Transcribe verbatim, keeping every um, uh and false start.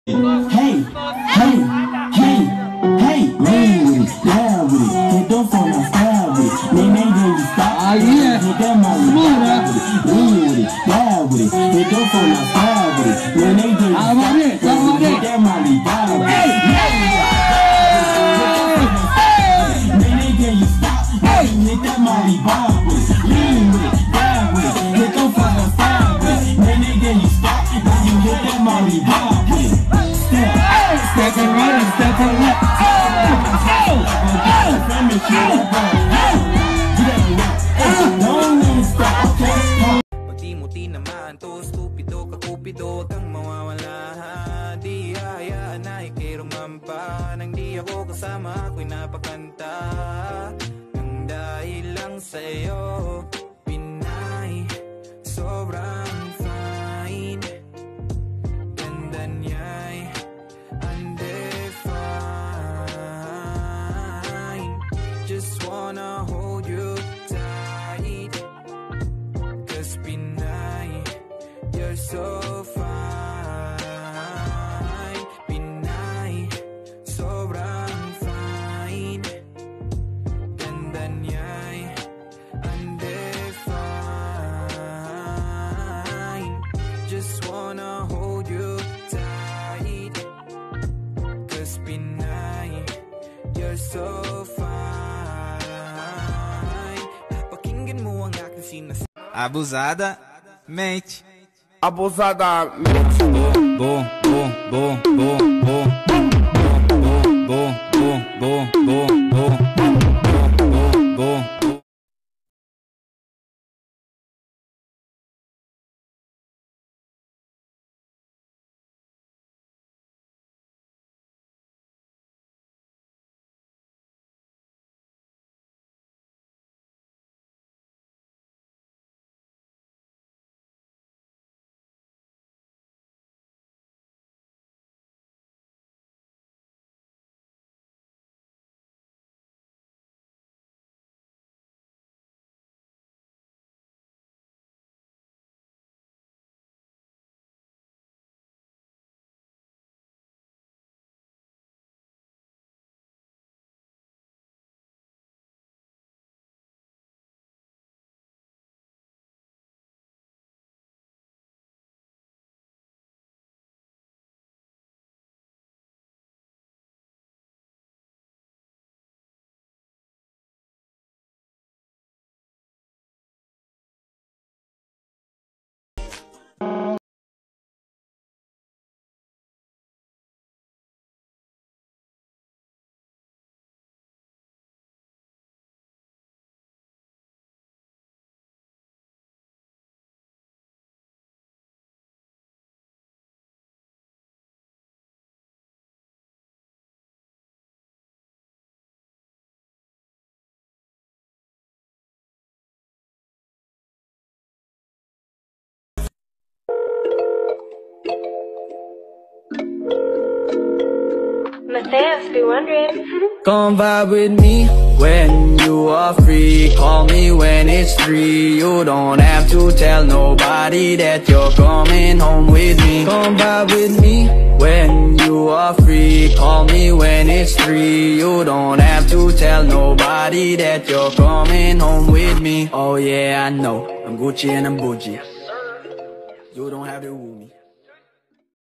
Hey, hey, hey, hey, lean with it, down with it, hit them phone out, stab with it, man, they gonna stop, ah, yeah. hit that molly, down with it, lean with it, down with it, hit them phone out, stab with it, man, they gonna stop, hit that molly, down with it, man, they gonna stop, hit that molly, down with it, lean with it, down with it, hit them phone out, stab with it, man, they gonna stop, hit that molly, down with it. Step to right and step to left. Pagtimuti naman to, stupido ka kupido, kang mawawala. Di hayaan na ikirumampa, nang di ako kasama ako'y napakanta. Nang dahil lang sa'yo, Pinay, sobrang fine. Ganda niya'y undefined. Just wanna hold you tight, 'cause Pinay, you're so fine. Pinay, sobrang fine. Ganda niya'y undefined. Just wanna hold you tight, 'cause Pinay, you're so fine. Pakinggan mo ang aking sinas. Abusada, mate. Abusada, mate. Bo, bo, bo, bo, bo, bo, bo, bo, bo, bo, bo, bo, bo. Mateus, be wondering. Come vibe with me when you are free. Call me when it's free. You don't have to tell nobody that you're coming home with me. Come vibe with me when you are free. Call me when it's free. You don't have to tell nobody that you're coming home with me. Oh yeah, I know I'm Gucci and I'm bougie. You don't have to woo me.